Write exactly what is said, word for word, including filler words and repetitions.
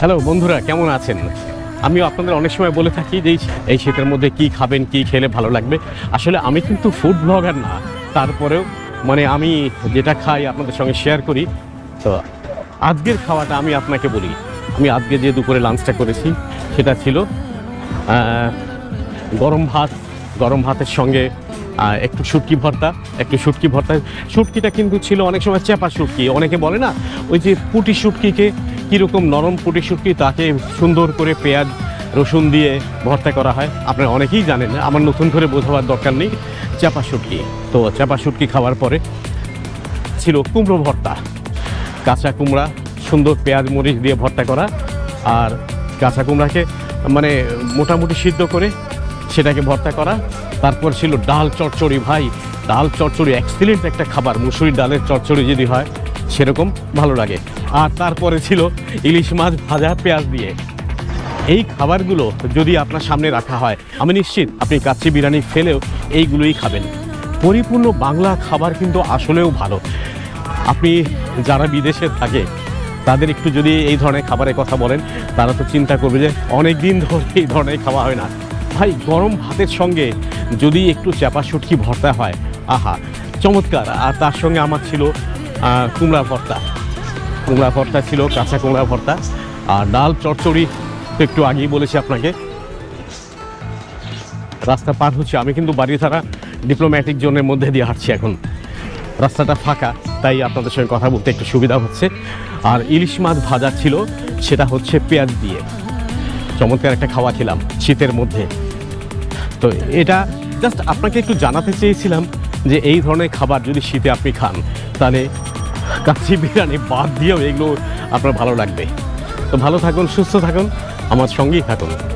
Hello বন্ধুরা, কেমন আছেন? আমিও আপনাদের অনেক সময় বলে থাকি যে এই শীতের মধ্যে কি খাবেন, কি খেলে ভালো লাগবে। আসলে আমি কিন্তু ফুড ব্লগার না, তারপরেও মানে আমি যেটা খাই আপনাদের সঙ্গে শেয়ার করি। তো আজকের খাওয়াটা আমি আপনাকে বলি। আমি আজকে যে দুপুরে লাঞ্চটা করেছি সেটা ছিল গরম ভাত, গরম ভাতের সঙ্গে একটু শুটকি ভর্তা, একটু শুটকি ভর্তা। শুটকিটা কিন্তু ছিল অনেক সময় চেপা শুটকি, অনেকে বলে না ওই যে পুঁটি শুটকিকে কীরকম নরম পুঁটি শুটকি, তাকে সুন্দর করে পেঁয়াজ রসুন দিয়ে ভর্তা করা হয়। আপনারা অনেকেই জানেন, আমার নতুন করে বোঝাবার দরকার নেই। চেপা শুটকি, তো চেপা শুটকি খাওয়ার পরে ছিল কুমড়ো ভর্তা, কাঁচা কুমড়া সুন্দর পেঁয়াজ মরিচ দিয়ে ভর্তা করা, আর কাঁচা কুমড়াকে মানে মোটামুটি সিদ্ধ করে সেটাকে ভর্তা করা। তারপর ছিল ডাল চচ্চড়ি। ভাই, ডাল চচ্চড়ি এক্সিলেন্ট একটা খাবার। মুসুরির ডালের চচ্চড়ি যদি হয় সেরকম ভালো লাগে। আর তারপরে ছিল ইলিশ মাছ ভাজা পেঁয়াজ দিয়ে। এই খাবারগুলো যদি আপনার সামনে রাখা হয়, আমি নিশ্চিত আপনি কাচ্চি বিরিয়ানি ফেলেও এইগুলোই খাবেন। পরিপূর্ণ বাংলা খাবার কিন্তু আসলেও ভালো। আপনি যারা বিদেশে থাকে তাদের একটু যদি এই ধরনের খাবারের কথা বলেন, তারা তো চিন্তা করবে যে অনেক দিন ধরে এই ধরনের খাওয়া হয় না। ভাই, গরম ভাতের সঙ্গে যদি একটু চাপা শুটকি ভর্তা হয়, আহা চমৎকার। আর তার সঙ্গে আমার ছিল কুমড়া ভর্তা, কুমড়া ভর্তা ছিল, কাঁচা কুমড়া ভর্তা। আর ডাল চচ্চড়ি তো একটু আগেই বলেছি আপনাকে। রাস্তা পার হচ্ছে, আমি কিন্তু বাড়িধারা ডিপ্লোম্যাটিক জোনের মধ্যে দিয়ে হাঁটছি এখন। রাস্তাটা ফাঁকা, তাই আপনাদের সঙ্গে কথা বলতে একটু সুবিধা হচ্ছে। আর ইলিশ মাছ ভাজা ছিল, সেটা হচ্ছে পেঁয়াজ দিয়ে। চমৎকার একটা খাওয়া খেলাম শীতের মধ্যে। তো এটা জাস্ট আপনাকে একটু জানাতে চেয়েছিলাম যে এই ধরনের খাবার যদি শীতে আপনি খান, তাহলে কাচ্চি বিরিয়ানি বাদ দিয়েও এগুলো আপনার ভালো লাগবে। তো ভালো থাকুন, সুস্থ থাকুন, আমার সঙ্গেই থাকুন।